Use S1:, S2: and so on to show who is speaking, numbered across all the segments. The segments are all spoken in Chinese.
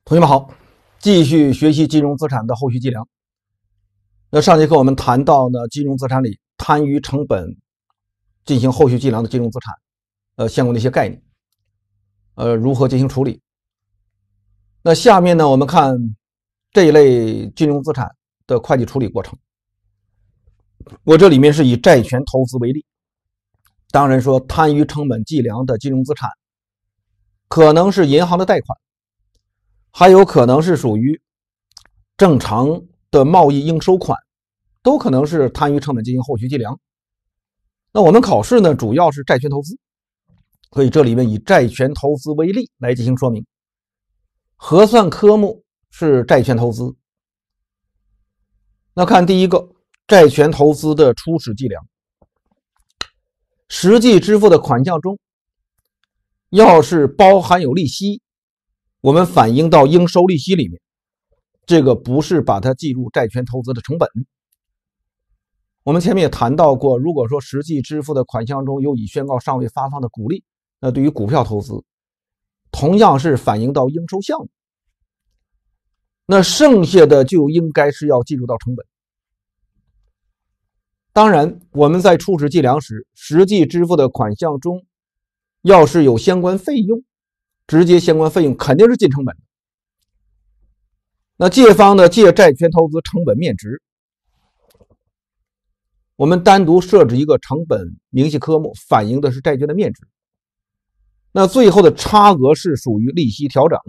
S1: 同学们好，继续学习金融资产的后续计量。那上节课我们谈到呢，金融资产里摊余成本进行后续计量的金融资产，相关的一些概念，如何进行处理。那下面呢，我们看这一类金融资产的会计处理过程。我这里面是以债权投资为例，当然说摊余成本计量的金融资产，可能是银行的贷款。还有可能是属于正常的贸易应收款，都可能是摊余成本进行后续计量。那我们考试呢，主要是债权投资，所以这里面以债权投资为例来进行说明。核算科目是债权投资。那看第一个，债权投资的初始计量，实际支付的款项中，要是包含有利息，我们反映到应收利息里面，这个不是把它计入债权投资的成本。我们前面也谈到过，如果说实际支付的款项中有已宣告尚未发放的股利，那对于股票投资同样是反映到应收项目，那剩下的就应该是要计入到成本。当然我们在初始计量时，实际支付的款项中要是有相关费用，直接相关费用肯定是进成本的。那借方呢，借债权投资成本面值，我们单独设置一个成本明细科目，反映的是债券的面值。那最后的差额是属于利息调整。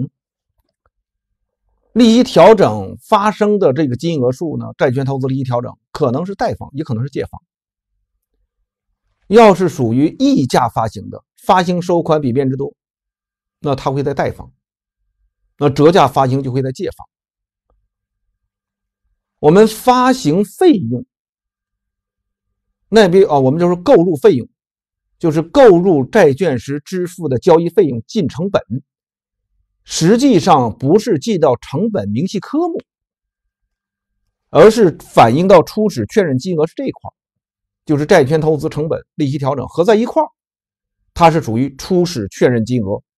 S1: 利息调整发生的这个金额数呢，债权投资利息调整可能是贷方，也可能是借方。要是属于溢价发行的，发行收款比面值多，那它会在贷方，那折价发行就会在借方。我们发行费用那边我们就是购入费用，就是购入债券时支付的交易费用进成本，实际上不是记到成本明细科目，而是反映到初始确认金额是这一块，就是债权投资成本利息调整合在一块，它是属于初始确认金额。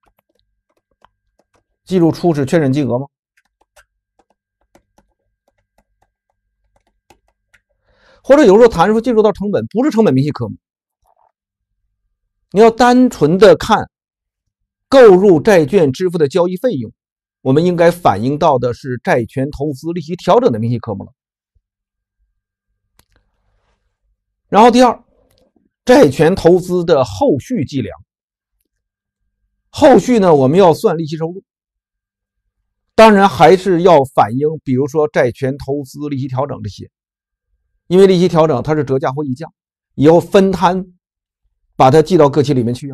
S1: 记住初始确认金额吗？或者有时候谈说计入到成本，不是成本明细科目。你要单纯的看购入债券支付的交易费用，我们应该反映到的是债权投资利息调整的明细科目了。然后第二，债权投资的后续计量。后续呢，我们要算利息收入。当然还是要反映，比如说债权投资利息调整这些，因为利息调整它是折价或溢价，以后分摊把它记到各期里面去。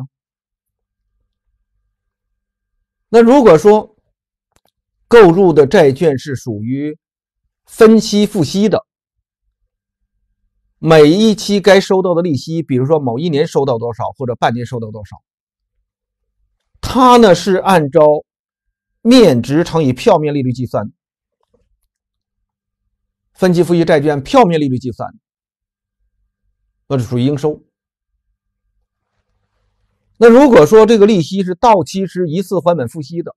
S1: 那如果说购入的债券是属于分期付息的，每一期该收到的利息，比如说某一年收到多少，或者半年收到多少，它呢是按照面值乘以票面利率计算，分期付息债券票面利率计算，那是属于应收。那如果说这个利息是到期时一次还本付息的，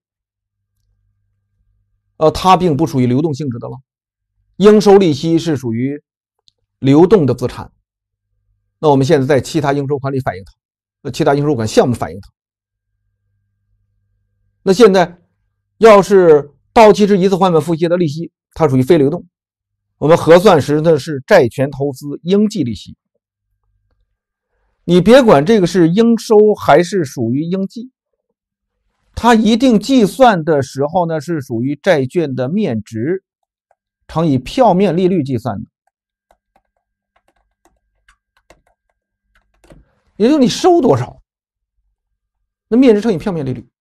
S1: 它并不属于流动性质的了，应收利息是属于流动的资产，那我们现在在其他应收款里反映它，其他应收款项目反映它。那现在要是到期时一次还本付息的利息，它属于非流动，我们核算时呢是债权投资应计利息。你别管这个是应收还是属于应计，它一定计算的时候呢是属于债券的面值乘以票面利率计算的，也就是你收多少，那面值乘以票面利率。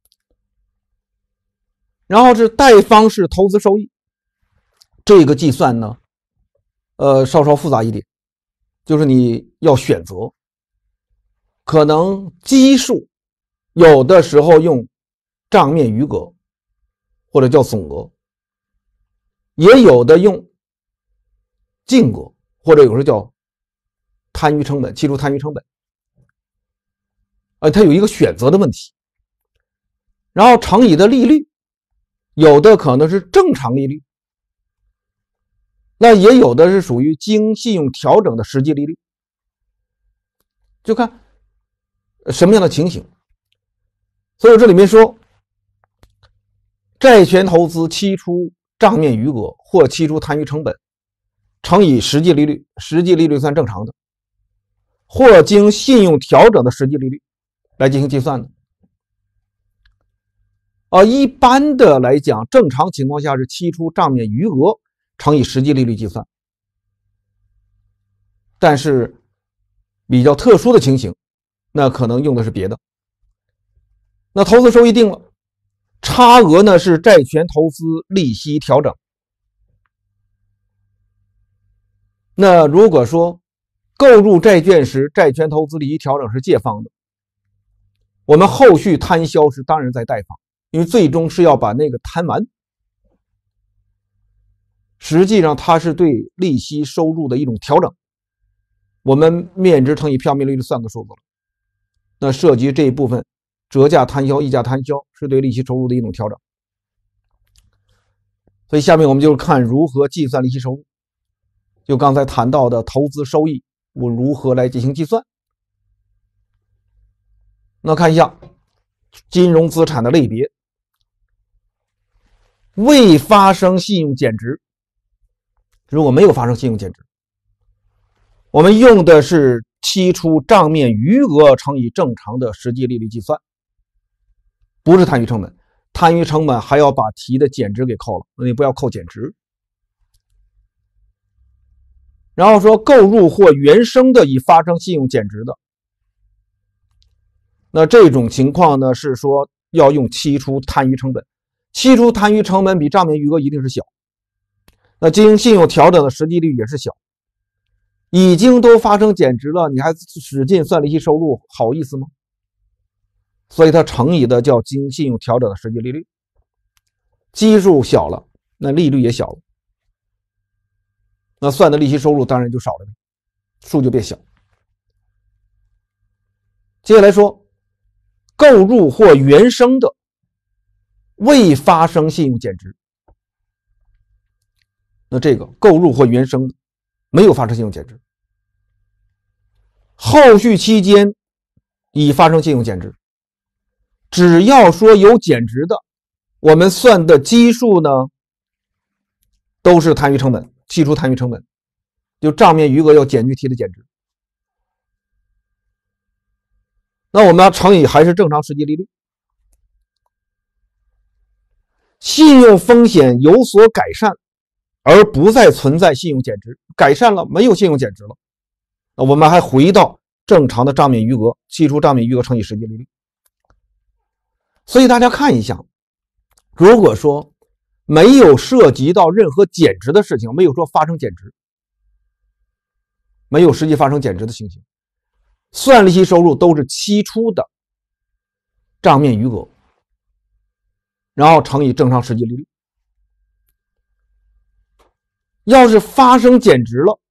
S1: 然后是贷方是投资收益，这个计算呢稍稍复杂一点，就是你要选择，可能基数有的时候用账面余额或者叫总额，也有的用净额，或者有时候叫摊余成本，记住摊余成本，它有一个选择的问题。然后乘以的利率有的可能是正常利率，那也有的是属于经信用调整的实际利率，就看什么样的情形。所以这里面说，债权投资期初账面余额或期初摊余成本乘以实际利率，实际利率算正常的，或经信用调整的实际利率来进行计算的。一般的来讲，正常情况下是期初账面余额乘以实际利率计算，但是比较特殊的情形，那可能用的是别的。那投资收益定了，差额呢是债权投资利息调整。那如果说购入债券时债权投资利息调整是借方的，我们后续摊销时当然在贷方，因为最终是要把那个摊完。实际上它是对利息收入的一种调整，我们面值乘以票面利率算个数字了，那涉及这一部分折价摊销、溢价摊销是对利息收入的一种调整。所以下面我们就看如何计算利息收入，就刚才谈到的投资收益我如何来进行计算。那看一下金融资产的类别，未发生信用减值，如果没有发生信用减值，我们用的是期初账面余额乘以正常的实际利率计算，不是摊余成本。摊余成本还要把提的减值给扣了，你不要扣减值。然后说购入或原生的已发生信用减值的，那这种情况呢是说要用期初摊余成本，期初摊余成本比账面余额一定是小，那经信用调整的实际率也是小，已经都发生减值了，你还使劲算利息收入，好意思吗？所以它乘以的叫经信用调整的实际利率，基数小了，那利率也小了，那算的利息收入当然就少了，数就变小。接下来说购入或原生的未发生信用减值，那这个购入或原生的没有发生信用减值，后续期间已发生信用减值，只要说有减值的，我们算的基数呢都是摊余成本，期初摊余成本，就账面余额要减去提的减值，那我们要乘以还是正常实际利率。信用风险有所改善而不再存在信用减值，改善了，没有信用减值了，那我们还回到正常的账面余额，期初账面余额乘以实际利率。所以大家看一下，如果说没有涉及到任何减值的事情，没有说发生减值，没有实际发生减值的情形，算利息收入都是期初的账面余额，然后乘以正常实际利率。要是发生减值了，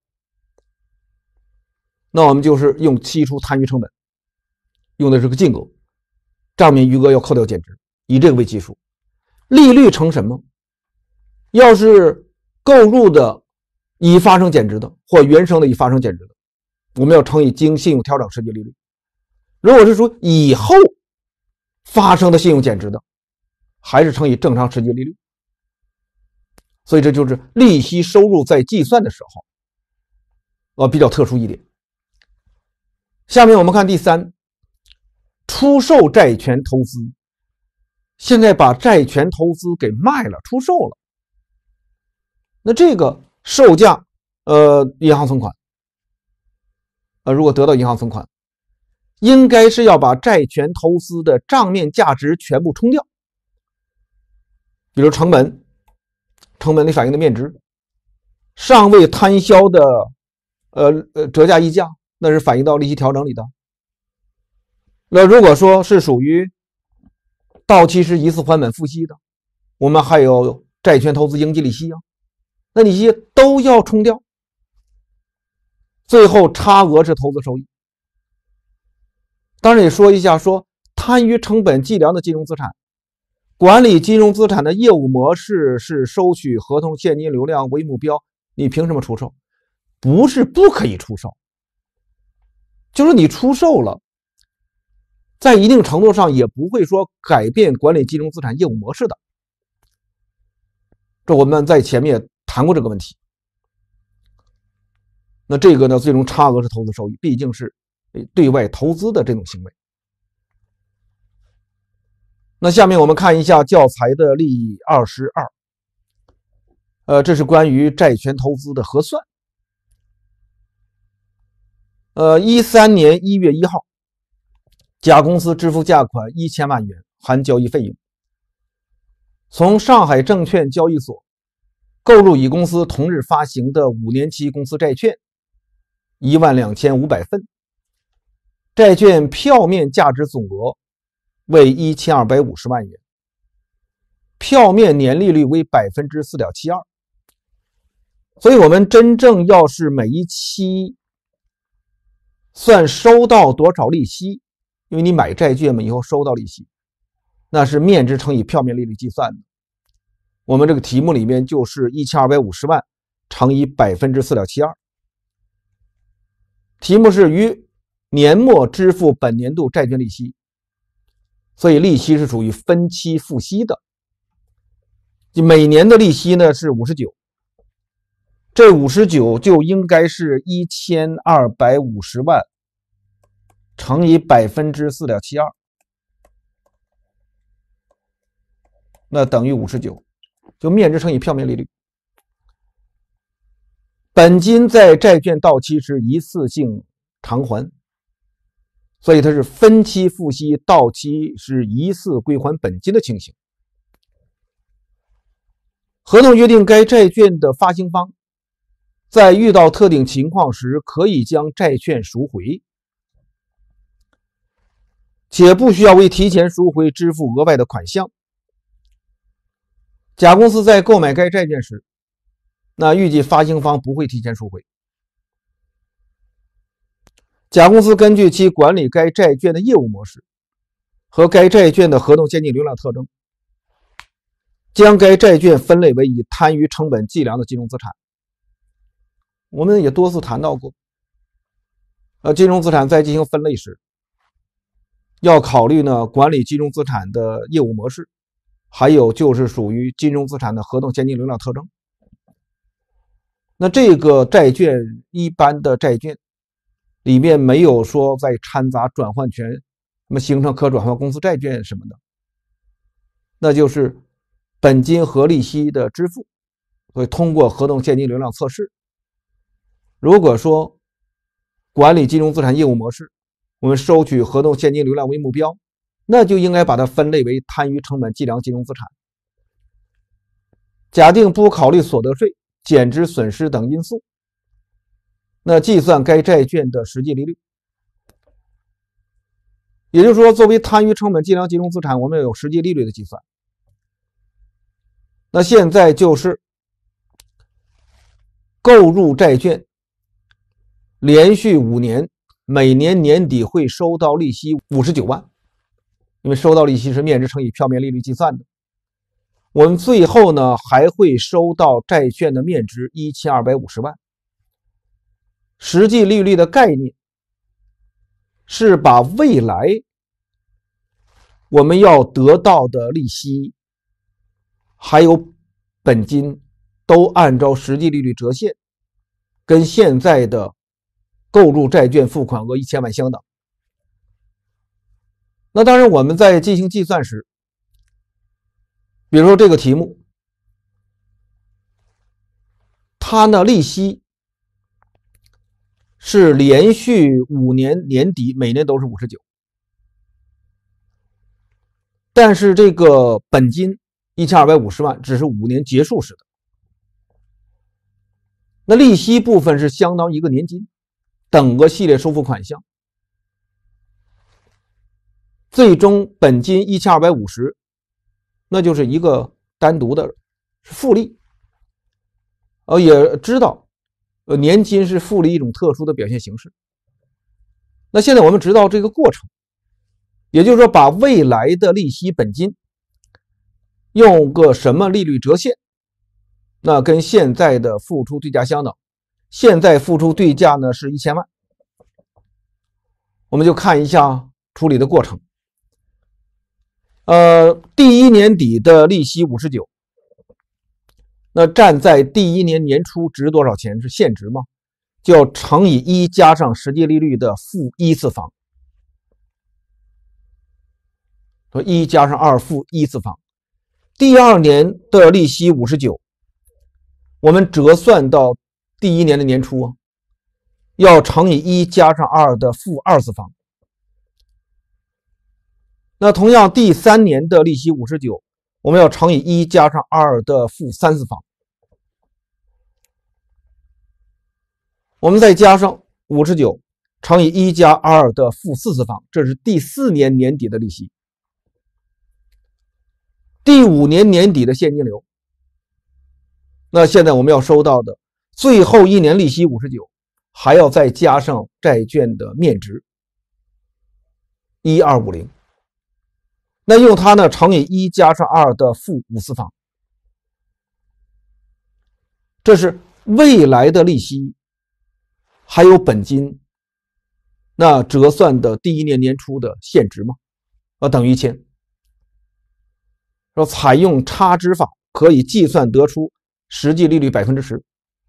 S1: 那我们就是用期初摊余成本，用的是个净额，账面余额要扣掉减值，以这个为基数。利率乘什么？要是购入的已发生减值的，或原生的已发生减值的，我们要乘以经信用调整实际利率。如果是说以后发生的信用减值的，还是乘以正常实际利率。所以这就是利息收入在计算的时候比较特殊一点。下面我们看第三，出售债权投资。现在把债权投资给卖了，出售了，那这个售价银行存款如果得到银行存款，应该是要把债权投资的账面价值全部冲掉，比如成本里反映的面值，尚未摊销的折价溢价，那是反映到利息调整里的。那如果说是属于到期时一次还本付息的，我们还有债权投资应计利息那利息都要冲掉，最后差额是投资收益。当然也说一下，说摊余成本计量的金融资产管理金融资产的业务模式是收取合同现金流量为目标，你凭什么出售？不是不可以出售，就是你出售了，在一定程度上也不会说改变管理金融资产业务模式的。这我们在前面谈过这个问题。那这个呢，最终差额是投资收益，毕竟是对外投资的这种行为。那下面我们看一下教材的例22，这是关于债权投资的核算。13年1月1号，甲公司支付价款1000万元，含交易费用，从上海证券交易所购入乙公司同日发行的5年期公司债券12500份，债券票面价值总额为1250万元，票面年利率为 4.72%。 所以我们真正要是每一期算收到多少利息，因为你买债券嘛，以后收到利息，那是面值乘以票面利率计算的。我们这个题目里面就是1250万乘以 4.72%。 题目是于年末支付本年度债券利息，所以利息是属于分期付息的。每年的利息呢是59，这59就应该是1250万乘以 4.72%， 那等于59，就面值乘以票面利率。本金在债券到期时一次性偿还，所以它是分期付息，到期是一次归还本金的情形。合同约定该债券的发行方在遇到特定情况时可以将债券赎回，且不需要为提前赎回支付额外的款项。甲公司在购买该债券时，那预计发行方不会提前赎回。甲公司根据其管理该债券的业务模式和该债券的合同现金流量特征，将该债券分类为以摊余成本计量的金融资产。我们也多次谈到过，金融资产在进行分类时，要考虑呢管理金融资产的业务模式，还有就是属于金融资产的合同现金流量特征。那这个债券，一般的债券里面没有说再掺杂转换权，什么形成可转换公司债券什么的，那就是本金和利息的支付，所以通过合同现金流量测试。如果说管理金融资产业务模式，我们收取合同现金流量为目标，那就应该把它分类为摊余成本计量金融资产。假定不考虑所得税、减值损失等因素，那计算该债券的实际利率。也就是说，作为摊余成本计量金融资产，我们要有实际利率的计算。那现在就是购入债券连续5年，每年年底会收到利息59万，因为收到利息是面值乘以票面利率计算的。我们最后呢还会收到债券的面值1250万。实际利率的概念是把未来我们要得到的利息还有本金都按照实际利率折现，跟现在的购入债券付款额1000万相等。那当然我们在进行计算时，比如说这个题目，它的利息是连续5年年底每年都是59，但是这个本金1250万只是5年结束时的，那利息部分是相当于一个年金，等个系列收付款项，最终本金1250，那就是一个单独的复利。也知道年金是复利一种特殊的表现形式。那现在我们知道这个过程，也就是说把未来的利息本金用个什么利率折现？那跟现在的付出对价相等，现在付出对价呢是1000万。我们就看一下处理的过程。第一年底的利息59，那站在第一年年初值多少钱？是现值吗？就要乘以1加上实际利率的负1次方。说1加上2负1次方。第二年的利息59，我们折算到第一年的年初啊，要乘以1加上2的负2次方。那同样第三年的利息59，我们要乘以1加上2的负3次方。我们再加上59乘以1加2的负4次方，这是第4年年底的利息。第5年年底的现金流，那现在我们要收到的最后一年利息59，还要再加上债券的面值1250，那用它呢乘以1加上2的负5次方，这是未来的利息还有本金，那折算的第一年年初的现值嘛，等于1000。说采用差值法可以计算得出实际利率 10%。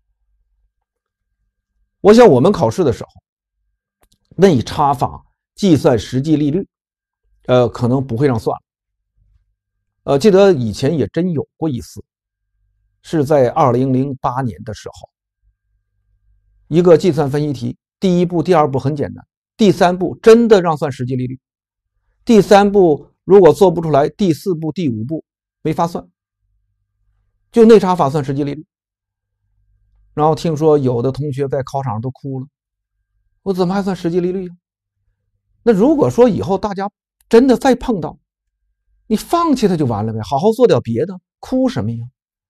S1: 我想我们考试的时候内差法计算实际利率可能不会让算了。记得以前也真有过一次，是在2008年的时候，一个计算分析题，第一步第二步很简单，第三步真的让算实际利率，第三步如果做不出来，第四步第五步没法算，就内差法算实际利率。然后听说有的同学在考场上都哭了，我怎么还算实际利率啊？那如果说以后大家真的再碰到，你放弃它就完了呗，好好做点别的，哭什么呀？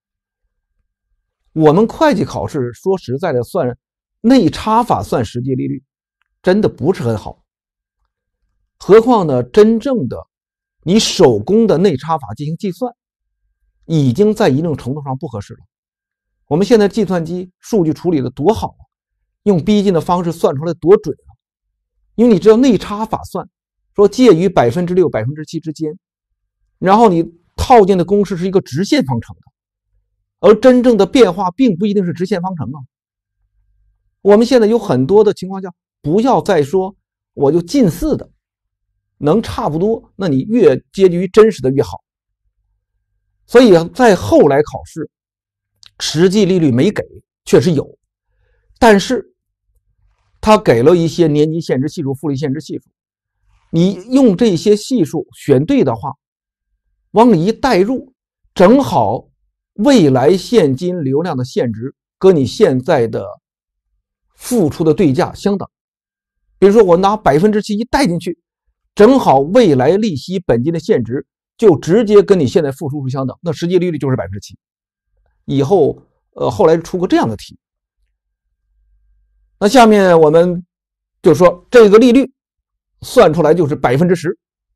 S1: 我们会计考试说实在的，算内差法算实际利率真的不是很好，何况呢真正的你手工的内差法进行计算已经在一定程度上不合适了。我们现在计算机数据处理的多好啊，用逼近的方式算出来多准啊！因为你知道内差法算说介于 6%、7% 之间，然后你套进的公式是一个直线方程的，而真正的变化并不一定是直线方程啊。我们现在有很多的情况下，不要再说我就近似的，能差不多，那你越接近于真实的越好。所以在后来考试，实际利率没给，确实有，但是他给了一些年级现值系数、复利现值系数，你用这些系数选对的话，往里一代入，正好未来现金流量的现值跟你现在的付出的对价相等。比如说我拿 7% 一代进去，正好未来利息本金的现值就直接跟你现在付出数相等，那实际利率就是 7%。以后后来出过这样的题。那下面我们就说这个利率算出来就是 10%。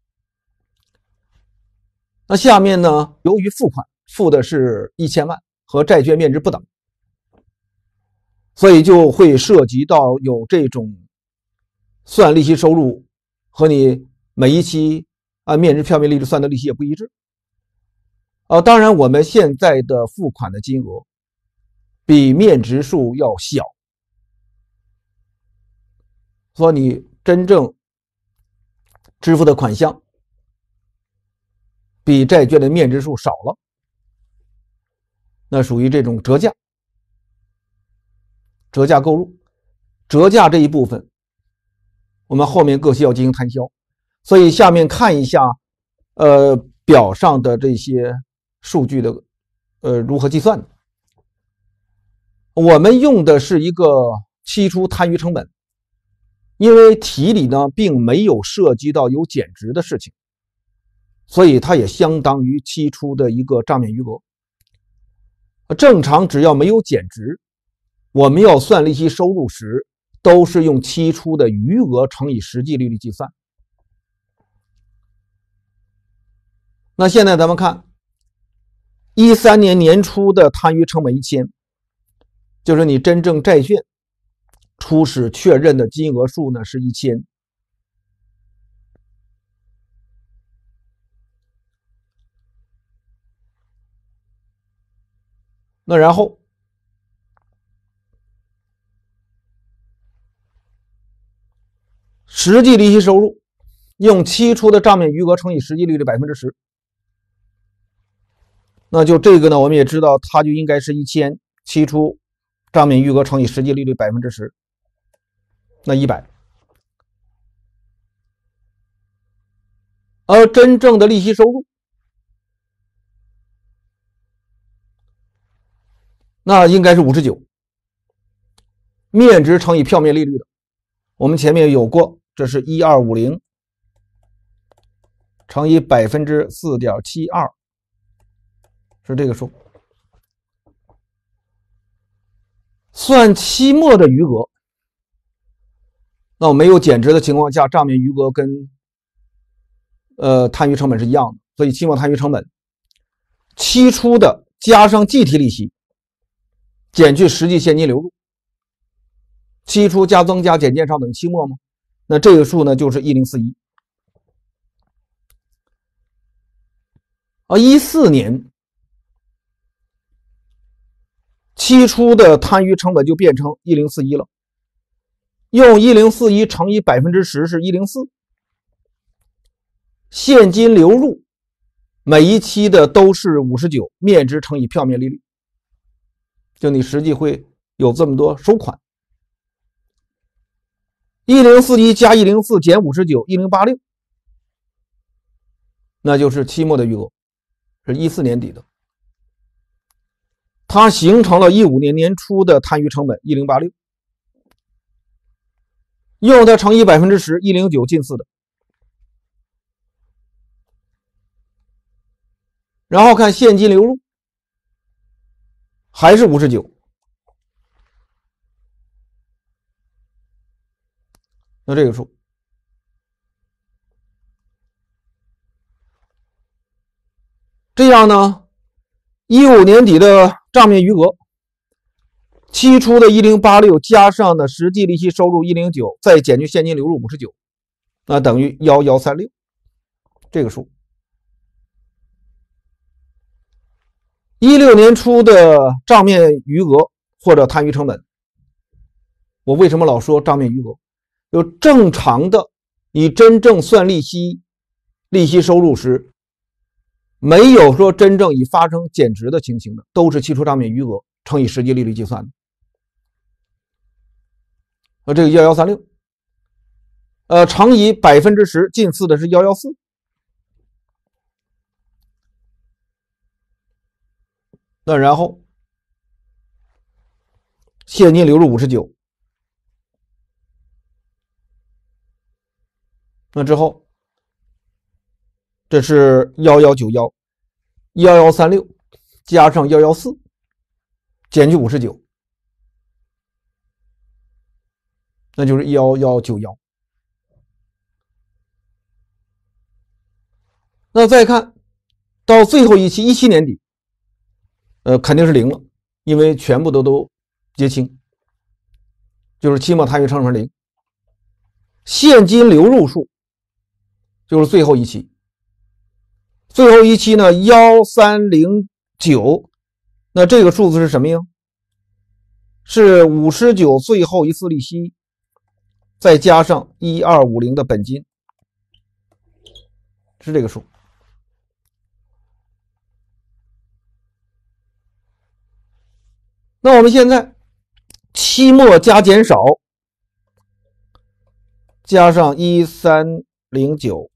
S1: 那下面呢，由于付款付的是1000万和债券面值不等，所以就会涉及到有这种算利息收入和你每一期按面值票面利率算的利息也不一致。当然我们现在的付款的金额比面值数要小，所以你真正支付的款项比债券的面值数少了，那属于这种折价购入。折价这一部分我们后面各系要进行摊销，所以下面看一下表上的这些数据的如何计算的。我们用的是一个期初摊余成本，因为题里呢并没有涉及到有减值的事情，所以它也相当于期初的一个账面余额。正常只要没有减值，我们要算利息收入时都是用期初的余额乘以实际利率计算。那现在咱们看 13年年初的摊余成本1000，就是你真正债券初始确认的金额数呢是1000。那然后实际利息收入用期初的账面余额乘以实际利率10%，那就这个呢，我们也知道它就应该是1000，期初账面余额乘以实际利率10%，那100。而真正的利息收入，那应该是59，面值乘以票面利率的，我们前面有过，这是1250乘以4.72%，是这个数。算期末的余额，那我没有减值的情况下，账面余额跟摊余成本是一样的，所以期末摊余成本期初的加上计提利息减去实际现金流入，期初加增加减减少等于期末吗？那这个数呢就是1041。14年期初的摊余成本就变成1041了，用1041乘以10%是104，现金流入每一期的都是59，面值乘以票面利率，就你实际会有这么多收款。1041加104减59，1086，那就是期末的余额，是14年底的，它形成了15年年初的摊余成本1086，用它乘以10%，109近似的。然后看现金流入，还是59，那这个数。这样呢，15年底的账面余额，期初的1086加上的实际利息收入109，再减去现金流入59，那等于1136，这个数。16年初的账面余额或者摊余成本，我为什么老说账面余额？就正常的你真正算利息收入时，没有说真正已发生减值的情形的，都是期初账面余额乘以实际利率计算的。这个1136，乘以10%，近似的是114。那然后现金流入59，那之后这是1191，1136加上114减去59，那就是1191。那再看到最后一期17年底，肯定是0了，因为全部都结清，就是期末摊余成本0。现金流入数就是最后一期，最后一期呢1309，那这个数字是什么呀？是59最后一次利息，再加上1250的本金，是这个数。那我们现在期末加减少加上1309，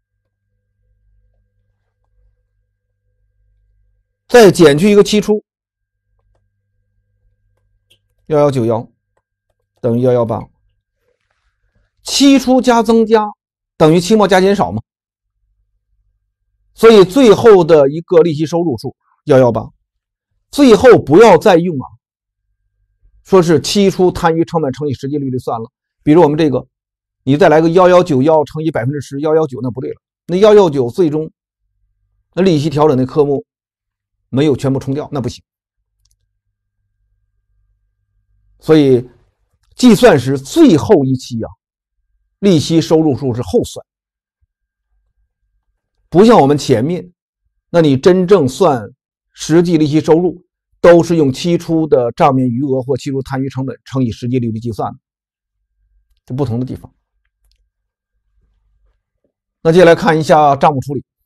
S1: 再减去一个期初1191等于118，期初加增加等于期末加减少嘛，所以最后的一个利息收入数118，最后不要再用说是期初摊余成本乘以实际利率算了，比如我们这个你再来个1191乘以10%，119那不对了，那119最终那利息调整的科目没有全部冲掉，那不行。所以计算时最后一期利息收入数是后算，不像我们前面，那你真正算实际利息收入都是用期初的账面余额或期初摊余成本乘以实际利率计算的，这不同的地方。那接下来看一下账目处理。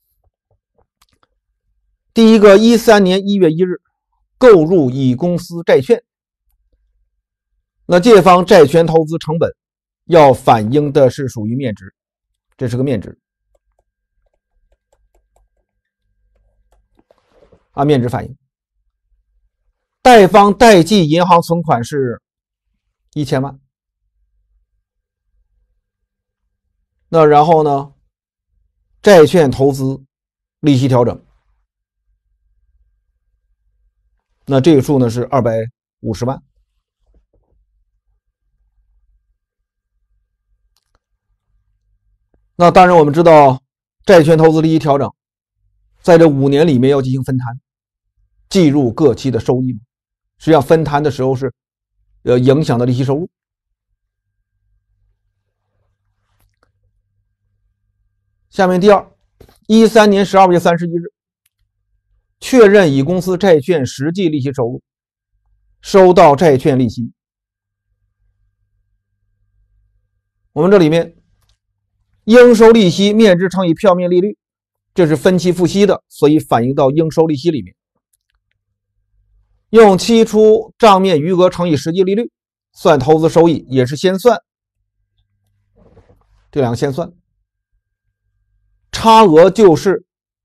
S1: 第一个，13年1月1日购入乙公司债券，那借方债权投资成本要反映的是属于面值，这是个面值，按面值反映。贷方贷记银行存款是1000万，那然后呢，债券投资利息调整，那这个数呢是250万。那当然我们知道债券投资利息调整在这5年里面要进行分摊，计入各期的收益嘛，实际上分摊的时候是影响的利息收入。下面第二，13年12月31日确认乙公司债券实际利息收入，收到债券利息。我们这里面应收利息面值乘以票面利率，这是分期付息的，所以反映到应收利息里面。用期初账面余额乘以实际利率算投资收益，也是先算，这两个先算，差额就是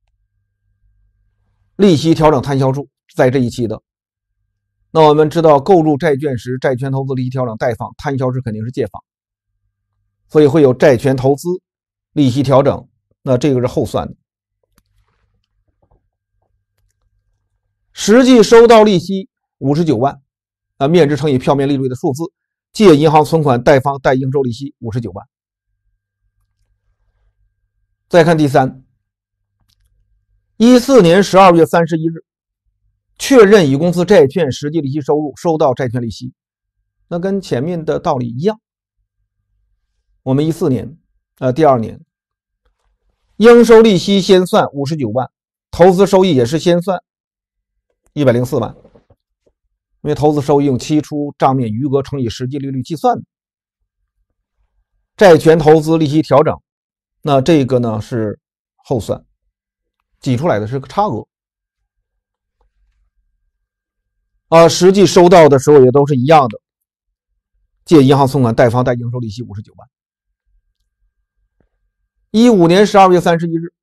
S1: 利息调整摊销数，在这一期的。那我们知道购入债券时，债权投资利息调整贷方，摊销时肯定是借方，所以会有债权投资利息调整，那这个是后算的。实际收到利息59万，面值乘以票面利率的数字，借银行存款贷方贷应收利息59万。再看第三，14年12月31日确认乙公司债券实际利息收入，收到债券利息，那跟前面的道理一样。我们14年第二年应收利息先算59万，投资收益也是先算104万，因为投资收益用期初账面余额乘以实际利率计算的。债权投资利息调整，那这个呢是后算，挤出来的是个差额。实际收到的时候也都是一样的，借银行存款贷方贷应收利息59万。15年12月31日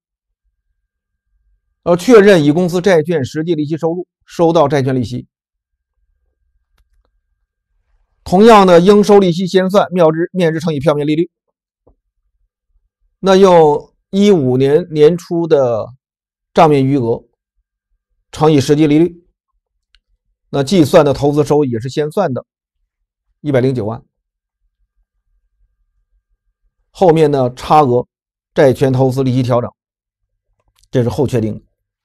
S1: 确认乙公司债券实际利息收入，收到债券利息。同样的，应收利息先算面值乘以票面利率，那用15年年初的账面余额乘以实际利率，那计算的投资收益也是先算的109万。后面呢，差额债权投资利息调整，这是后确定的，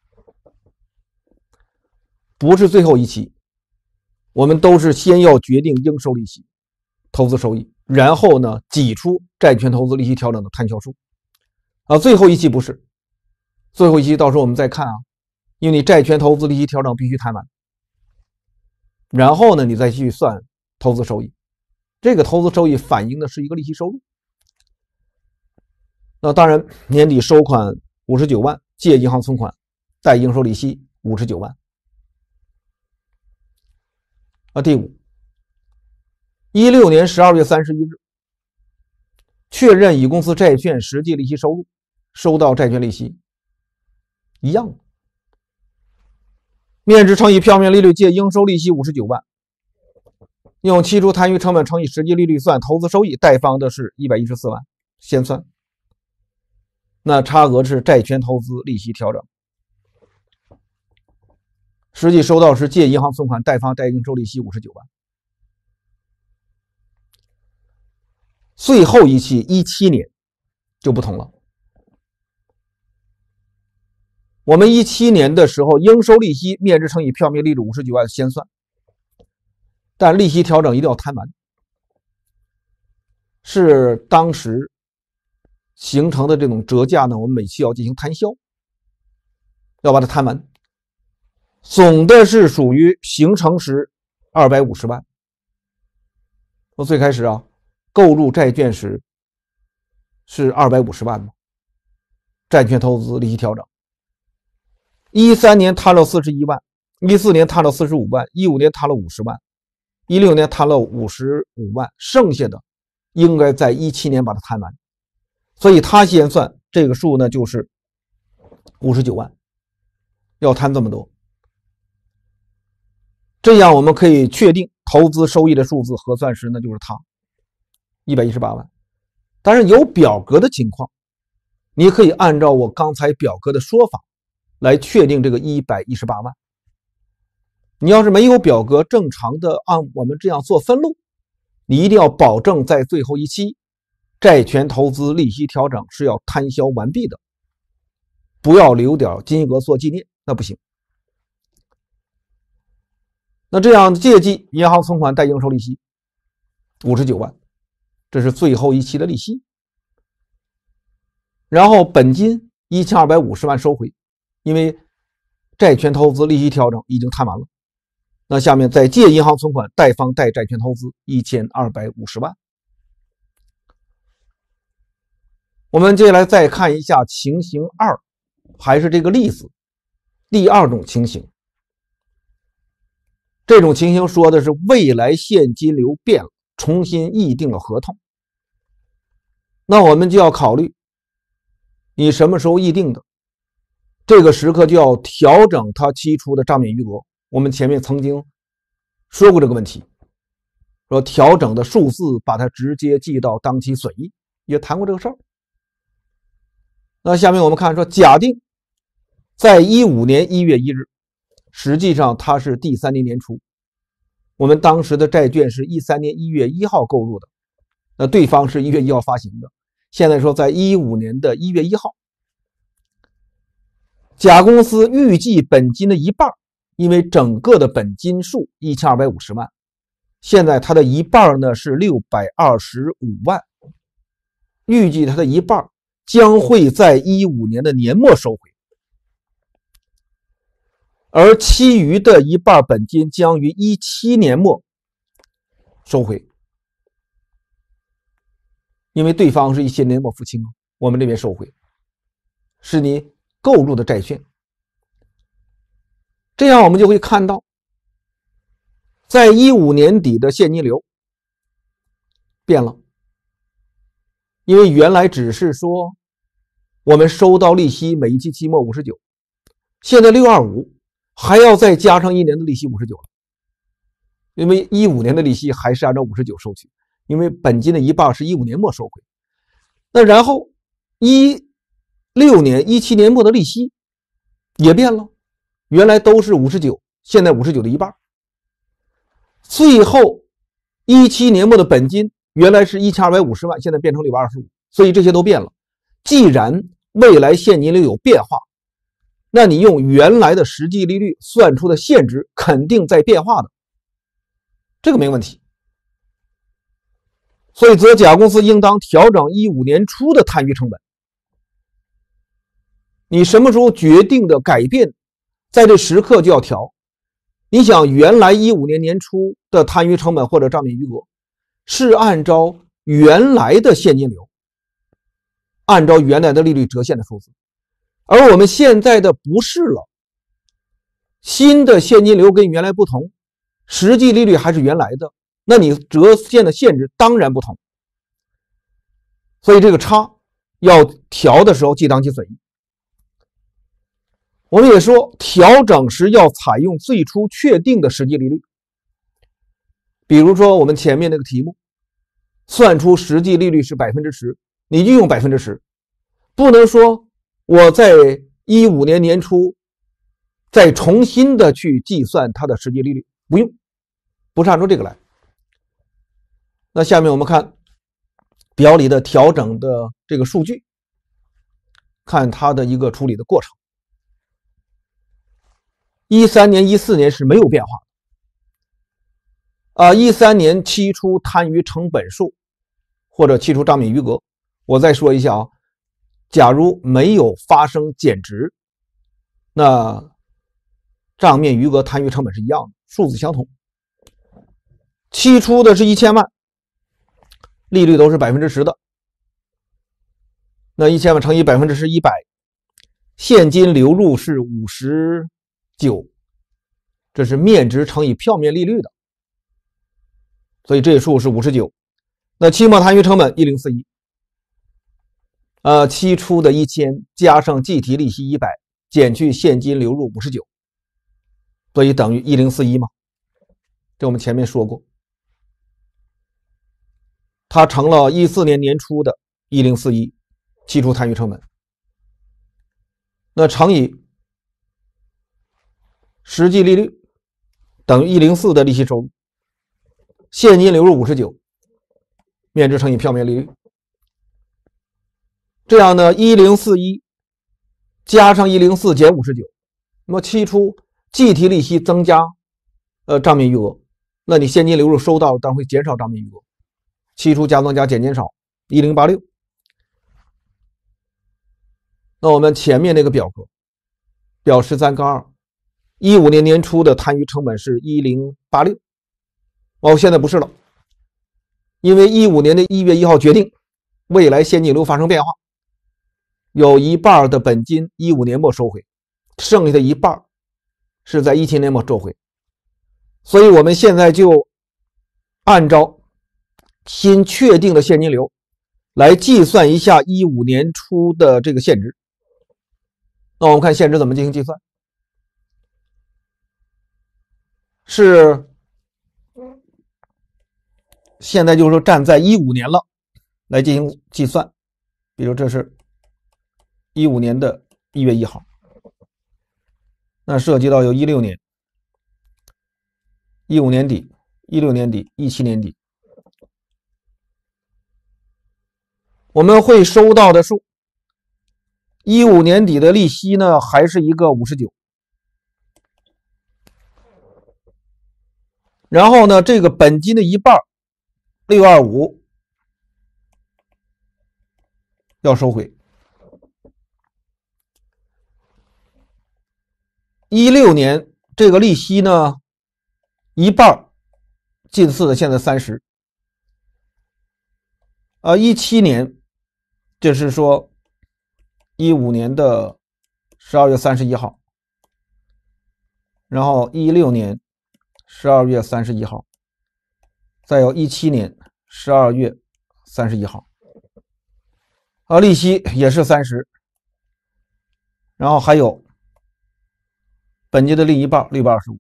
S1: 不是最后一期。我们都是先要决定应收利息、投资收益，然后呢挤出债权投资利息调整的摊销数。最后一期不是，最后一期到时候我们再看因为你债权投资利息调整必须摊完，然后呢你再去算投资收益，这个投资收益反映的是一个利息收入。那当然年底收款59万，借银行存款贷应收利息59万。第五，16年12月31日确认乙公司债券实际利息收入，收到债券利息，一样，面值乘以票面利率，借应收利息59万，用期初摊余成本乘以实际利率算投资收益，贷方的是114万，先算，那差额是债权投资利息调整。实际收到是借银行存款贷方贷应收利息59万。最后一期17年就不同了。 我们17年的时候，应收利息面值乘以票面利率59万先算，但利息调整一定要摊完，是当时形成的这种折价呢，我们每期要进行摊销，要把它摊完。总的是属于形成时250万。我最开始购入债券时是250万嘛，债券投资利息调整。13年摊了41万，14年摊了45万，15年摊了50万，16年摊了55万，剩下的应该在17年把它摊完。所以他先算这个数呢，就是59万，要摊这么多。这样我们可以确定投资收益的数字核算时呢，就是它118万。但是有表格的情况，你可以按照我刚才表格的说法来确定这个118万。你要是没有表格，正常的按我们这样做分录，你一定要保证在最后一期债权投资利息调整是要摊销完毕的，不要留点金额做纪念，那不行。那这样借记银行存款贷应收利息59万，这是最后一期的利息。然后本金1250万收回，因为债权投资利息调整已经摊完了。那下面再借银行存款贷方贷债权投资1250万。我们接下来再看一下情形2，还是这个例子第二种情形。这种情形说的是未来现金流变了，重新议定了合同。那我们就要考虑你什么时候议定的，这个时刻就要调整它期初的账面余额。我们前面曾经说过这个问题，说调整的数字把它直接记到当期损益，也谈过这个事儿。那下面我们看说，假定在15年1月1日，实际上它是第3年年初，我们当时的债券是13年1月1号购入的，那对方是1月1号发行的。现在说在15年的1月1号，甲公司预计本金的一半，因为整个的本金数1250万，现在它的一半呢是625万，预计它的一半将会在15年的年末收回，而其余的一半本金将于17年末收回，因为对方是17年末付清，我们这边收回是你购入的债券。这样我们就会看到，在15年底的现金流变了，因为原来只是说我们收到利息每一期期末59，现在625还要再加上1年的利息59了，因为15年的利息还是按照59收取，因为本金的一半是15年末收回。那然后16年17年末的利息也变了，原来都是59，现在59的一半。最后17年末的本金原来是1250万，现在变成625，所以这些都变了。既然未来现金流有变化，那你用原来的实际利率算出的现值肯定在变化的，这个没问题。所以则甲公司应当调整15年初的摊余成本。你什么时候决定的改变，在这时刻就要调。你想原来15年年初的摊余成本或者账面余额是按照原来的现金流，按照原来的利率折现的数字，而我们现在的不是了，新的现金流跟原来不同，实际利率还是原来的，那你折现的现值当然不同，所以这个差要调的时候记当期损益。我们也说调整时要采用最初确定的实际利率，比如说我们前面那个题目算出实际利率是 10%， 你就用 10%， 不能说我在15年年初再重新的去计算它的实际利率，不用，不是按照这个来。那下面我们看表里的调整的这个数据，看它的一个处理的过程。 13年、14年是没有变化的。13年期初摊余成本数或者期初账面余额，我再说一下啊，假如没有发生减值，那账面余额摊余成本是一样的，数字相同。期初的是1000万，利率都是10%的，那1000万乘以10%是100，现金流入是59，这是面值乘以票面利率的，所以这数是59。那期末摊余成本1041，期初的1000加上计提利息100，减去现金流入59，所以等于1041嘛。这我们前面说过，它成了14年年初的1041期初摊余成本，那乘以实际利率等于104的利息收入，现金流入59，面值乘以票面利率，这样呢1041加上104减59，那么期初计提利息增加账面余额，那你现金流入收到当然会减少账面余额，期初加增加减减少1086。那我们前面那个表格表13-2 15年年初的摊余成本是1086，现在不是了，因为15年的1月1号决定未来现金流发生变化，有一半的本金15年末收回，剩下的一半是在17年末收回，所以我们现在就按照新确定的现金流来计算一下15年初的这个现值。那我们看现值怎么进行计算，是现在就是说站在15年了来进行计算，比如这是15年的1月1号，那涉及到有16年、15年底、16年底、17年底，我们会收到的数，15年底的利息呢还是一个59，然后呢这个本金的一半625要收回，16年这个利息呢一半近似的现在30， 17年就是说15年的12月31号，然后16年12月31号，再有17年12月31号，利息也是30，然后还有本金的另一半625。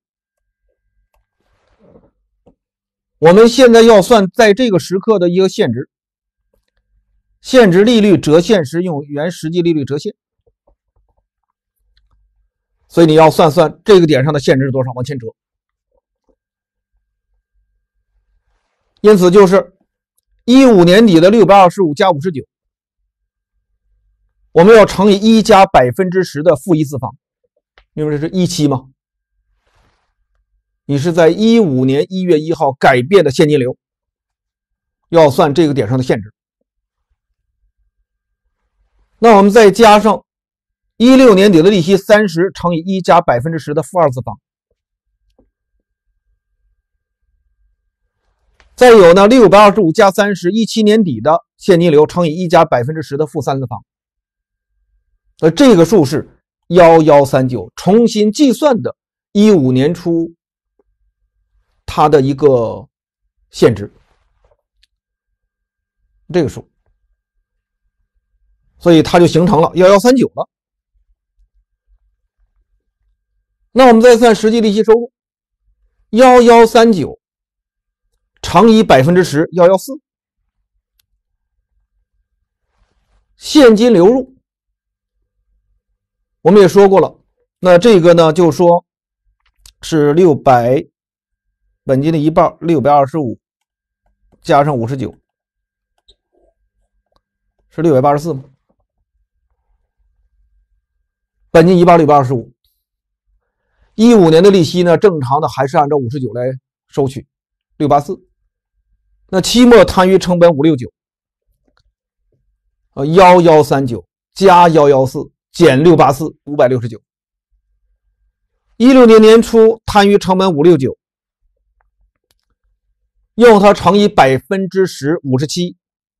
S1: 我们现在要算在这个时刻的一个现值，现值利率折现时用原实际利率折现，所以你要算算这个点上的现值是多少，往前折。因此就是15年底的625加59，我们要乘以1加10%的负1次方，因为这是17嘛，你是在15年1月1号改变的现金流，要算这个点上的现值。那我们再加上16年底的利息30乘以1加10%的负2次方，再有呢625加30 17年底的现金流乘以1加10%的负3次方，这个数是1139，重新计算的15年初它的一个现值，这个数，所以它就形成了1139了。那我们再算实际利息收入1139乘以10%， 114，现金流入我们也说过了，那这个呢就说是600，本金的一半625加上59是684吗？本金一半625， 15年的利息呢，正常的还是按照59来收取，684。那期末摊余成本569， 1139加114减684 569。16年年初摊余成本569，用它乘以10%， 57，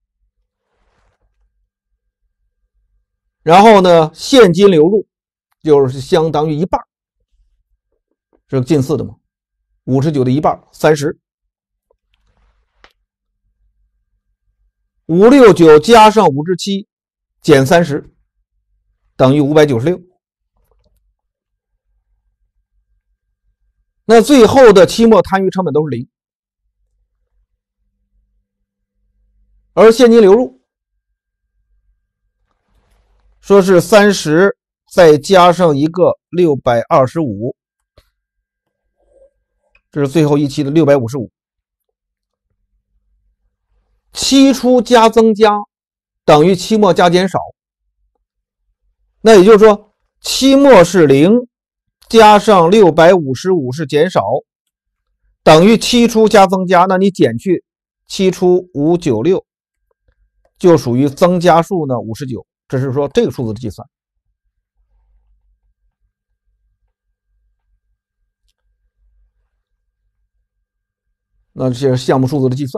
S1: 然后呢，现金流入就是相当于一半，这是近似的嘛，59的一半30。569加上57减30等于596。那最后的期末摊余成本都是0，而现金流入说是30再加上一个625，这是最后一期的655。期初加增加等于期末加减少，那也就是说期末是0加上655是减少，等于期初加增加，那你减去期初596就属于增加数呢59，这是说这个数字的计算。那这是项目数字的计算。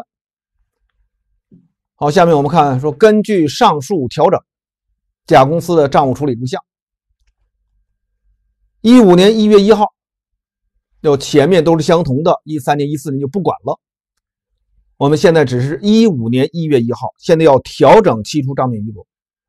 S1: 好，下面我们看说，根据上述调整，甲公司的账务处理如下：15年1月1号，就前面都是相同的，13年、14年就不管了。我们现在只是15年1月1号，现在要调整期初账面余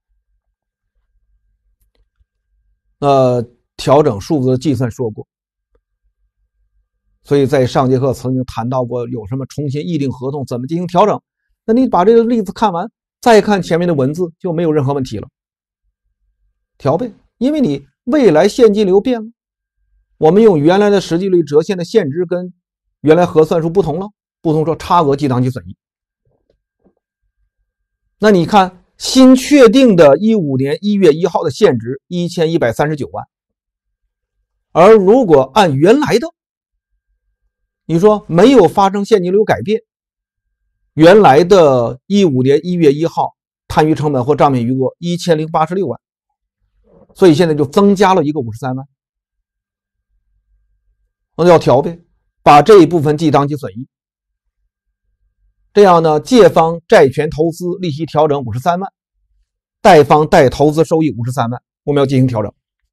S1: 额。调整数字的计算说过，所以在上节课曾经谈到过，有什么重新议定合同，怎么进行调整。那你把这个例子看完，再看前面的文字，就没有任何问题了。调呗，因为你未来现金流变了，我们用原来的实际率折现的现值跟原来核算数不同了，不同说差额记当期损益。那你看新确定的15年1月1号的现值1139万，而如果按原来的，你说没有发生现金流改变，原来的15年1月1号摊余成本或账面余额1086万，所以现在就增加了一个53万。那要调呗，把这一部分记当期损益。这样呢，借方债权投资利息调整53万，贷方贷投资收益53万，我们要进行调整。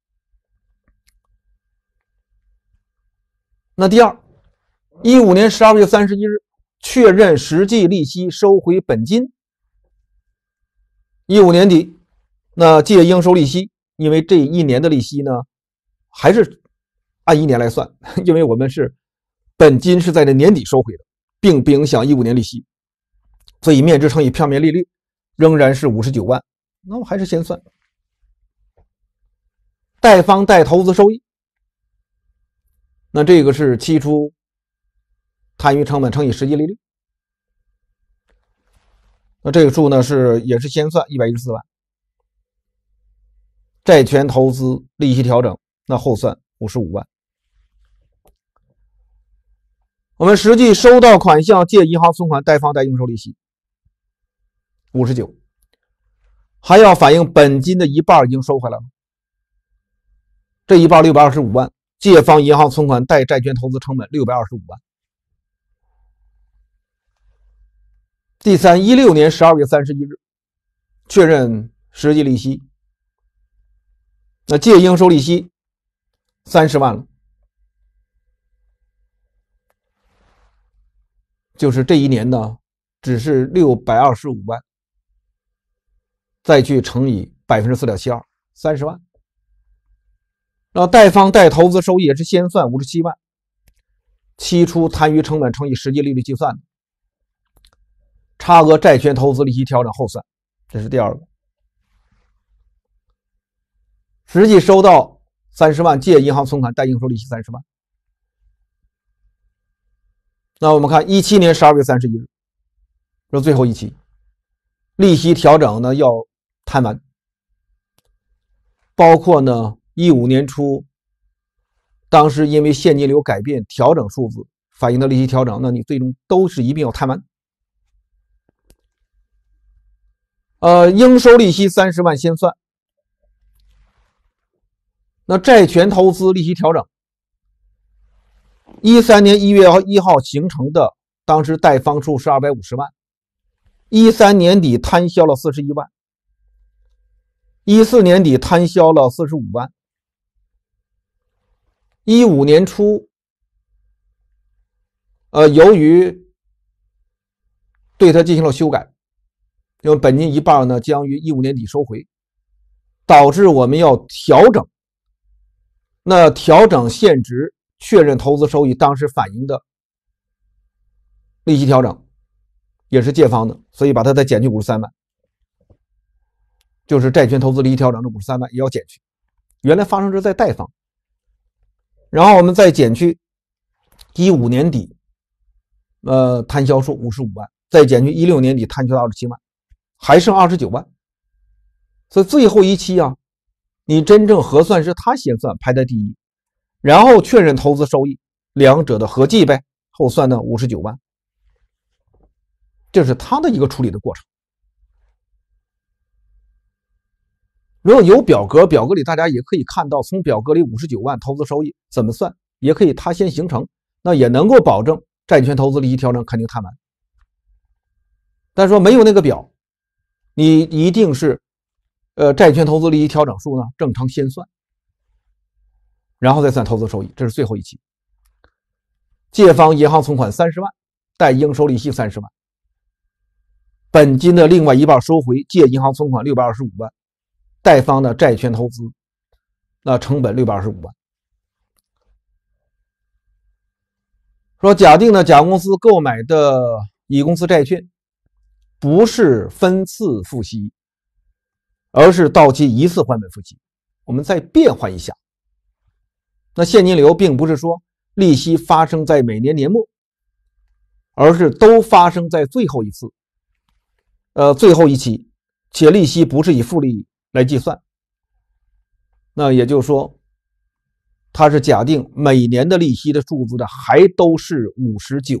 S1: 那第二，15年12月31日确认实际利息收回本金。15年底，那借应收利息，因为这一年的利息呢，还是按1年来算，因为我们是本金是在这年底收回的，并不影响15年利息，所以面值乘以票面利率仍然是59万。那我还是先算贷方贷投资收益，那这个是期初摊余成本乘以实际利率，那这个数呢也是先算114万。债权投资利息调整，那后算55万。我们实际收到款项借银行存款，贷方贷应收利息59，还要反映本金的一半已经收回来了，这一半625万，借方银行存款贷债权投资成本625万。第三，16年12月31日确认实际利息，那借应收利息30万了，就是这一年呢只是625万，再去乘以 4.72%， 30万。然后贷方贷投资收益也是先算57万，期初摊余成本乘以实际利率计算的，差额债权投资利息调整后算，这是第二个。实际收到30万，借银行存款贷应收利息30万。那我们看17年12月31日，这是最后一期，利息调整呢要摊完，包括呢15年初当时因为现金流改变调整数字反映的利息调整，那你最终都是一并要摊完。应收利息30万先算。那债权投资利息调整，13年1月1号形成的，当时贷方数是250万，13年底摊销了41万，14年底摊销了45万，15年初由于对它进行了修改，因为本金一半呢将于15年底收回，导致我们要调整。那调整现值确认投资收益当时反映的利息调整也是借方的，所以把它再减去53万，就是债权投资利息调整的53万也要减去，原来发生是在贷方。然后我们再减去15年底摊销数55万，再减去16年底摊销的27万，还剩29万。所以最后一期啊，你真正核算是他先算排在第一，然后确认投资收益，两者的合计呗，后算的59万。这是他的一个处理的过程。如果有表格，表格里大家也可以看到，从表格里59万投资收益怎么算，也可以他先形成，那也能够保证债权投资利息调整肯定摊完。但是说没有那个表，你一定是债权投资利息调整数呢正常先算，然后再算投资收益，这是最后一期。借方银行存款30万，贷应收利息30万，本金的另外一半收回，借银行存款625万，贷方的债权投资那成本625万。说假定呢，甲公司购买的乙公司债券不是分次付息，而是到期一次还本付息，我们再变换一下。那现金流并不是说利息发生在每年年末，而是都发生在最后一次，最后一期，且利息不是以复利来计算。那也就是说，它是假定每年的利息的数字的还都是59，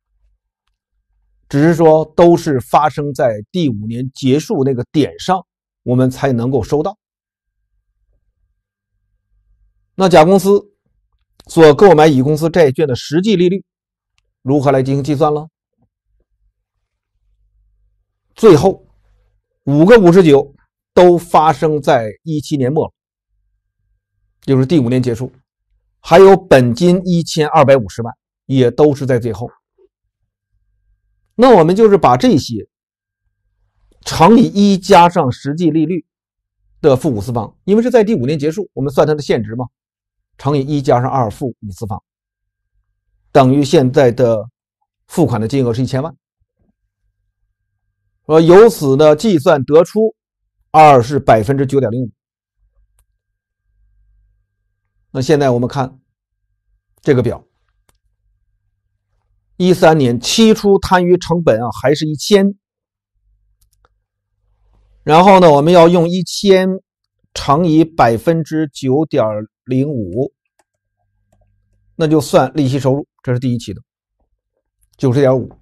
S1: 只是说都是发生在第5年结束那个点上，我们才能够收到。那甲公司所购买乙公司债券的实际利率如何来进行计算了？最后5个59都发生在17年末了，就是第5年结束，还有本金1250万也都是在最后。那我们就是把这些乘以1加上实际利率的负5次方，因为是在第5年结束，我们算它的现值嘛，乘以1加上2负5次方，等于现在的付款的金额是1000万。由此呢计算得出2是 9.05%。 那现在我们看这个表，13年期初摊余成本还是1000，然后呢我们要用1000乘以 9.05%， 那就算利息收入，这是第一期的 90.5%。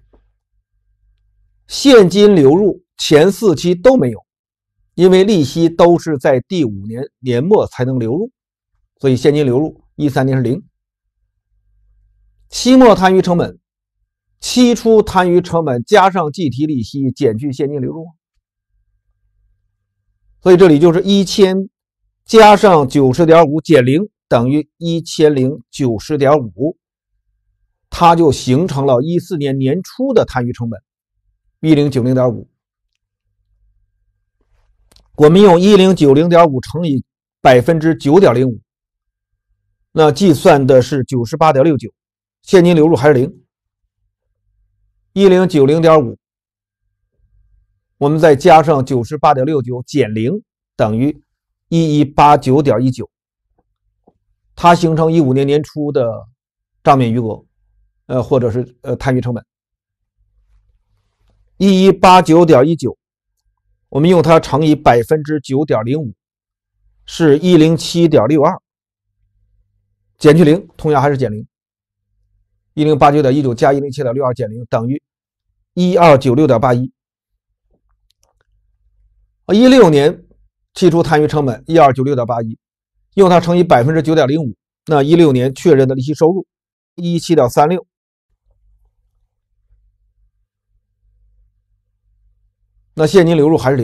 S1: 现金流入前4期都没有，因为利息都是在第5年年末才能流入，所以现金流入13年是0。期末摊余成本，期初摊余成本加上计提利息减去现金流入，所以这里就是1000加上 90.5 减0等于1090.5， 它就形成了14年年初的摊余成本 1090.5。 我们用 1090.5 乘以 9.05%， 那计算的是 98.69， 现金流入还是0。 1090.5 我们再加上 98.69 减0等于 1189.19， 它形成15年年初的账面余额，或者是摊余成本 1189.19， 我们用它乘以 9.05 是 107.62， 减去0，同样还是减0。1089.19加107.62减0等于1296.81。16年期初摊余成本1296.81，用它乘以 9.05%， 那16年确认的利息收入 17.36。那现金流入还是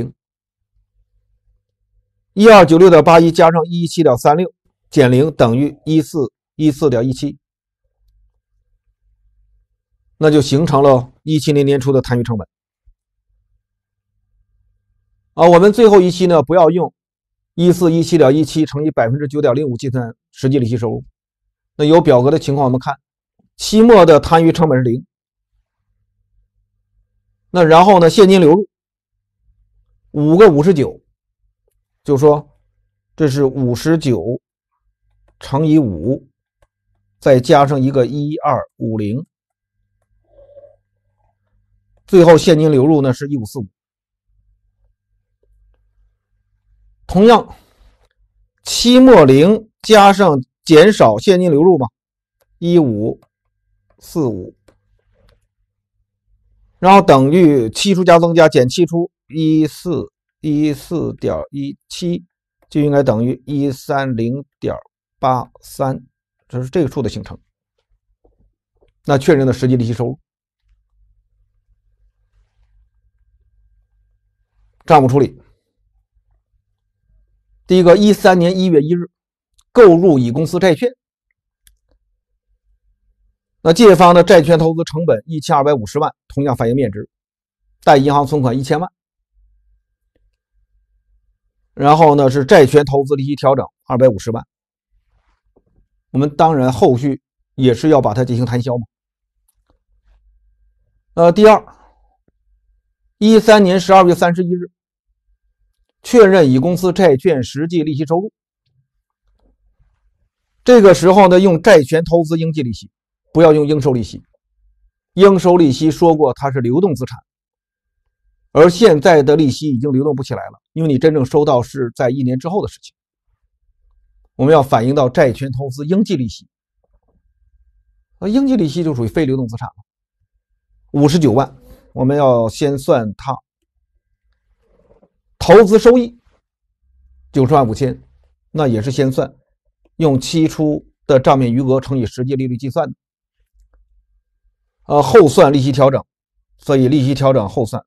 S1: 0。1296.81加上17.36减0等于14.17，那就形成了17年年初的摊余成本。我们最后一期呢，不要用1417.17乘以 9.05% 计算实际利息收入。那有表格的情况，我们看期末的摊余成本是0。那然后呢，现金流入5个59，就说这是59乘以5，再加上一个1250，最后现金流入呢是1545。同样，期末0加上减少现金流入嘛，1545，然后等于期初加增加减期初1414.17，就应该等于130.83，这是这个数的形成。那确认的实际利息收入。账目处理。第一个，13年1月1日购入乙公司债券，那借方的债权投资成本1250万，同样反映面值，贷银行存款1000万，然后呢是债权投资利息调整250万。我们当然后续也是要把它进行摊销嘛。第二，13年12月31日确认乙公司债券实际利息收入。这个时候呢，用债权投资应计利息，不要用应收利息。应收利息说过它是流动资产，而现在的利息已经流动不起来了，因为你真正收到是在1年之后的事情。我们要反映到债权投资应计利息，应计利息就属于非流动资产了。59万，我们要先算它投资收益90万5千，那也是先算，用期初的账面余额乘以实际利率计算的。后算利息调整，所以利息调整后算，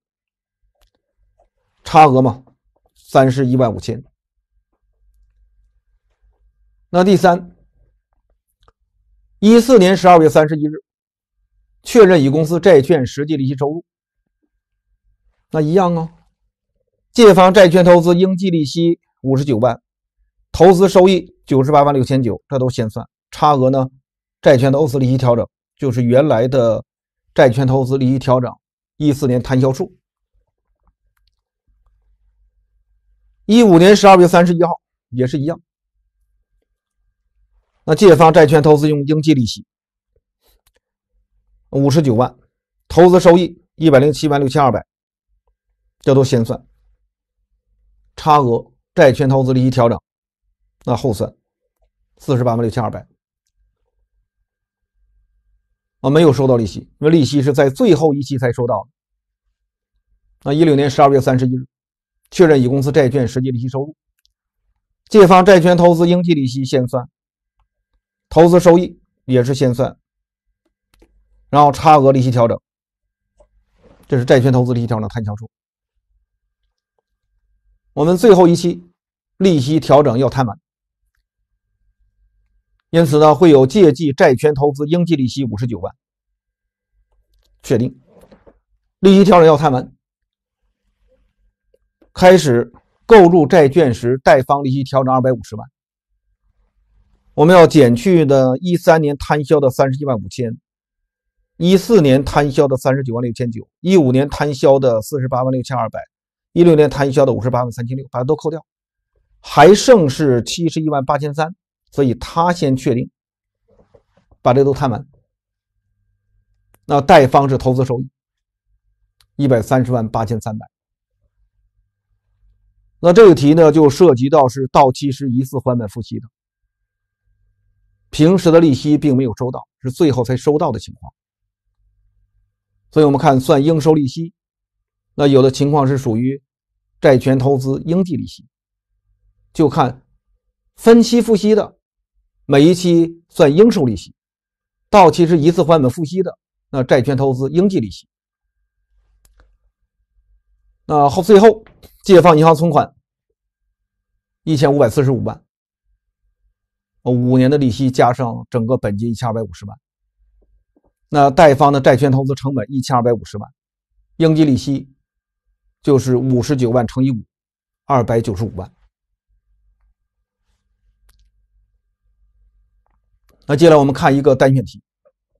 S1: 差额嘛31万5千。那第三，14年12月31日确认乙公司债券实际利息收入，那一样哦。借方债权投资应计利息59万，投资收益98万6900，这都先算。差额呢，债权投资利息调整，就是原来的债权投资利息调整14年摊销数。15年12月31号也是一样。那借方债权投资用应计利息59万，投资收益107万6200，这都先算。差额债权投资利息调整，那后算48万6200。没有收到利息，因为利息是在最后一期才收到的。那16年12月31日确认乙公司债券实际利息收入，借方债权投资应计利息先算，投资收益也是先算，然后差额利息调整，这是债权投资利息调整摊销数。我们最后一期利息调整要摊满，因此呢会有借记债权投资应计利息59万，确定利息调整要摊完，开始购入债券时贷方利息调整250万，我们要减去的13年摊销的31万5千，14年摊销的39万6900， 15年摊销的48万6200， 16年摊销的58万3600，把它都扣掉，还剩是71万8300，所以他先确定把这都摊完。那贷方是投资收益130万8300。那这个题呢就涉及到是到期时一次还本付息的。 平时的利息并没有收到，是最后才收到的情况。所以我们看算应收利息，那有的情况是属于债权投资应计利息，就看分期付息的，每一期算应收利息，到期是一次还本付息的，那债权投资应计利息。那最后借放银行存款1545万，5年的利息加上整个本金1250万，那贷方的债权投资成本1250万，应计利息就是59万乘以5，295万。那接下来我们看一个单选题，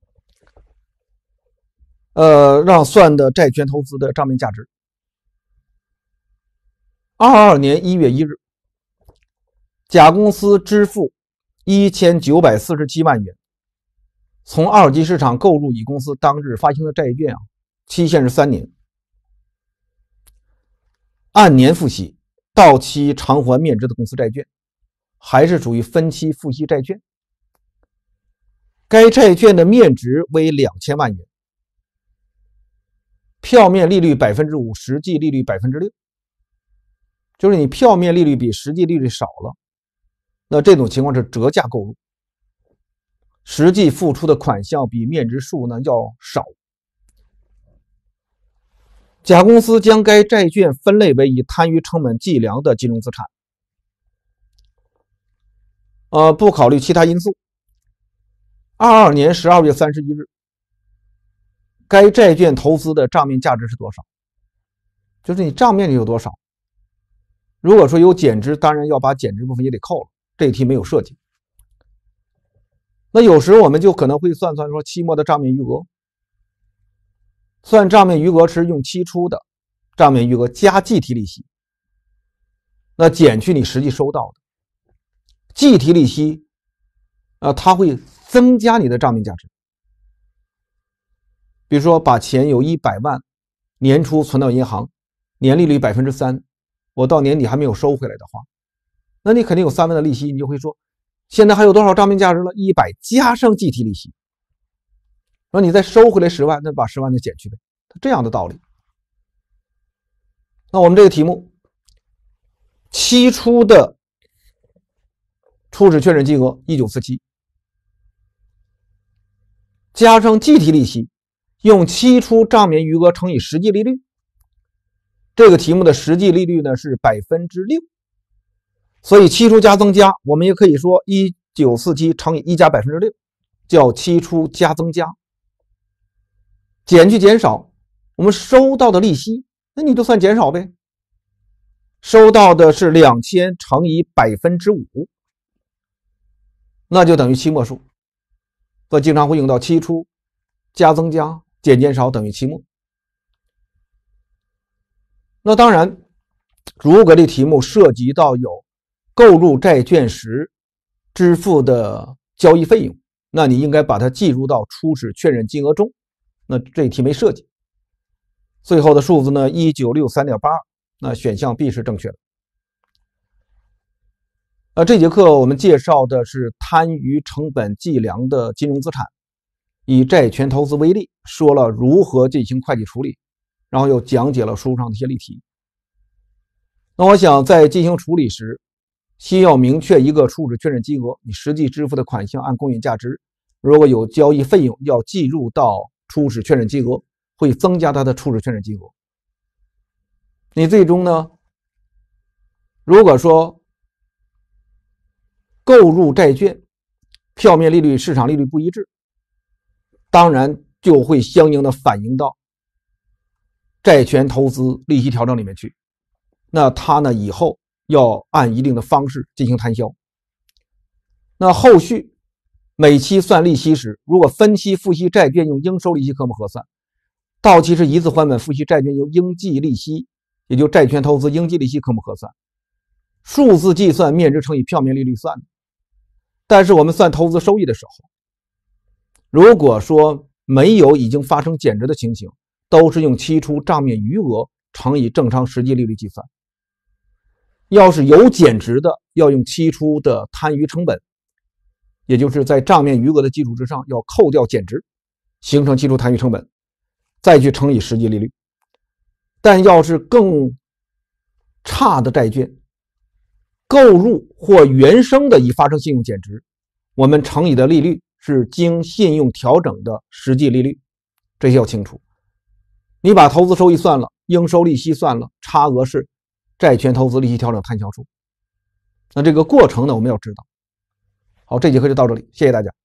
S1: 让算的债权投资的账面价值。22年1月1日，甲公司支付1947万元，从二级市场购入乙公司当日发行的债券期限是3年，按年付息，到期偿还面值的公司债券，还是属于分期付息债券。该债券的面值为2000万元，票面利率 5%， 实际利率 6%， 就是你票面利率比实际利率少了，那这种情况是折价购入，实际付出的款项比面值数呢要少。甲公司将该债券分类为以摊余成本计量的金融资产，不考虑其他因素。22年12月31日，该债券投资的账面价值是多少？就是你账面里有多少。如果说有减值，当然要把减值部分也得扣了，这一题没有涉及。那有时我们就可能会算说期末的账面余额，算账面余额是用期初的账面余额加计提利息，那减去你实际收到的计提利息，它会增加你的账面价值。比如说把钱有100万年初存到银行，年利率 3%， 我到年底还没有收回来的话，那你肯定有3万的利息，你就会说现在还有多少账面价值了？100加上计提利息，然后你再收回来10万，那把10万就减去呗，这样的道理。那我们这个题目，期初的初始确认金额1947，加上计提利息，用期初账面余额乘以实际利率。这个题目的实际利率呢是 6%， 所以期初加增加，我们也可以说1947乘以1加 6%， 叫期初加增加。减去减少，我们收到的利息，那你就算减少呗。收到的是2000乘以 5%， 那就等于期末数。所以经常会用到期初加增加减减少等于期末。那当然，如果这题目涉及到有购入债券时支付的交易费用，那你应该把它计入到初始确认金额中。那这题没涉及。最后的数字呢 1963.82， 那选项 B 是正确的。这节课我们介绍的是摊余成本计量的金融资产，以债权投资为例，说了如何进行会计处理，然后又讲解了书上的一些例题。那我想在进行处理时，先要明确一个初始确认金额，你实际支付的款项按公允价值，如果有交易费用要计入到初始确认金额，会增加它的初始确认金额。你最终呢，如果说购入债券票面利率市场利率不一致，当然就会相应的反映到债权投资利息调整里面去，那它呢以后要按一定的方式进行摊销。那后续每期算利息时，如果分期付息债券用应收利息科目核算，到期是一次还本付息债券用应计利息，也就债权投资应计利息科目核算，数字计算面值乘以票面利率算的。但是我们算投资收益的时候，如果说没有已经发生减值的情形，都是用期初账面余额乘以正常实际利率计算。要是有减值的，要用期初的摊余成本， 也就是在账面余额的基础之上要扣掉减值，形成基础摊余成本，再去乘以实际利率。但要是更差的债券购入或原生的已发生信用减值，我们乘以的利率是经信用调整的实际利率，这些要清楚。你把投资收益算了，应收利息算了，差额是债权投资利息调整摊销数。那这个过程呢，我们要知道。好，这节课就到这里，谢谢大家。